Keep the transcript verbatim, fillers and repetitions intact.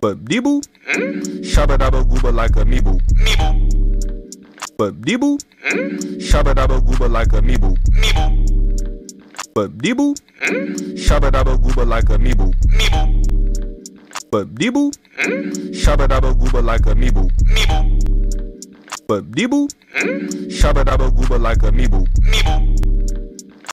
But diboo, shabba dabba gooba like a meeboo. But diboo, shabba dabba gooba like a meeboo. But diboo, shabba dabba gooba like a meeboo. But diboo, shabba dabba gooba like a meeboo. But diboo, shabba dabba gooba like a meeboo.